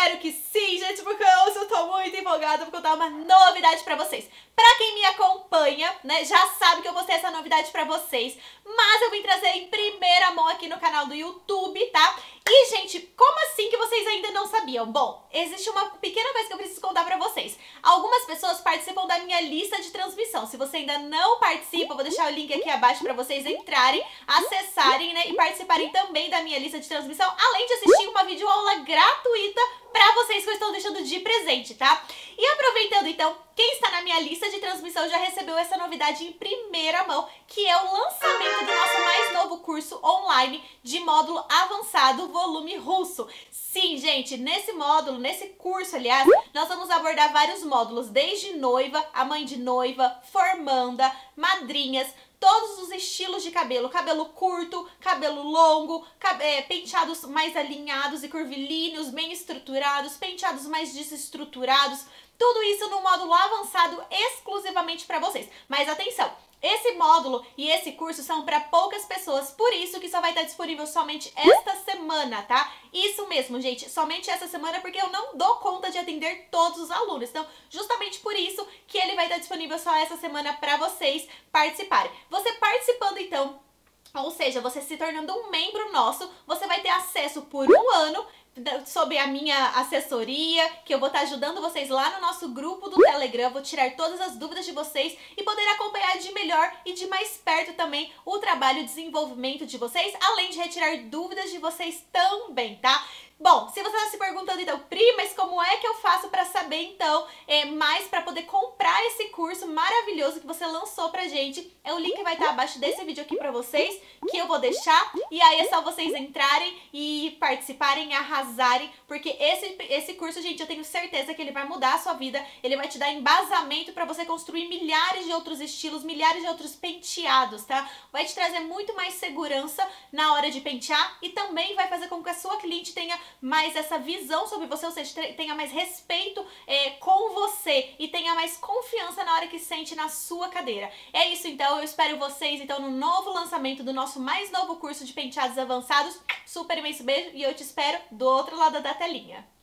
espero que sim, gente, porque eu tô muito empolgada porque eu tenho uma novidade pra vocês. Pra quem me acompanha, né, já sabe que eu postei essa novidade pra vocês, mas eu vim trazer em primeira mão aqui no canal do YouTube, tá? E, gente, como assim que vocês ainda não sabiam? Bom, existe uma pequena coisa que eu preciso contar pra vocês. Algumas pessoas participam da minha lista de transmissão. Se você ainda não participa, eu vou deixar o link aqui abaixo pra vocês entrarem, acessarem, né, e participarem também da minha lista de transmissão, além de assistir uma videoaula gratuita pra vocês que eu estou deixando de presente, tá? E aproveitando então, quem está na minha lista de transmissão já recebeu essa novidade em primeira mão, que é o lançamento do nosso mais novo curso online de módulo avançado volume russo. Sim, gente, nesse módulo, nesse curso, aliás, nós vamos abordar vários módulos, desde noiva, a mãe de noiva, formanda, madrinhas, todos os estilos de cabelo, cabelo curto, cabelo longo, penteados mais alinhados e curvilíneos, bem estruturados, penteados mais desestruturados, tudo isso no módulo avançado exclusivamente para vocês. Mas atenção! Esse módulo e esse curso são para poucas pessoas, por isso que só vai estar disponível somente esta semana, tá? Isso mesmo, gente, somente essa semana, porque eu não dou conta de atender todos os alunos. Então, justamente por isso que ele vai estar disponível só essa semana para vocês participarem. Você participando, então, ou seja, você se tornando um membro nosso, você vai ter acesso por um ano sobre a minha assessoria, que eu vou estar ajudando vocês lá no nosso grupo do Telegram, vou tirar todas as dúvidas de vocês e poder acompanhar de melhor e de mais perto também o trabalho e desenvolvimento de vocês, além de retirar dúvidas de vocês também, tá? Bom, se você está se perguntando então, Pri, mas como é que eu faço para saber então mais para poder comprar esse curso maravilhoso que você lançou pra gente? O link vai estar abaixo desse vídeo aqui para vocês, que eu vou deixar, e aí é só vocês entrarem e participarem, arrasarem, porque esse curso, gente, eu tenho certeza que ele vai mudar a sua vida, ele vai te dar embasamento para você construir milhares de outros estilos, milhares de outros penteados, tá? Vai te trazer muito mais segurança na hora de pentear e também vai fazer com que a sua cliente tenha mais essa visão sobre você, ou seja, tenha mais respeito com você e tenha mais confiança na hora que sente na sua cadeira. É isso então, eu espero vocês então no novo lançamento do nosso mais novo curso de penteados avançados. Super imenso beijo e eu te espero do outro lado da telinha.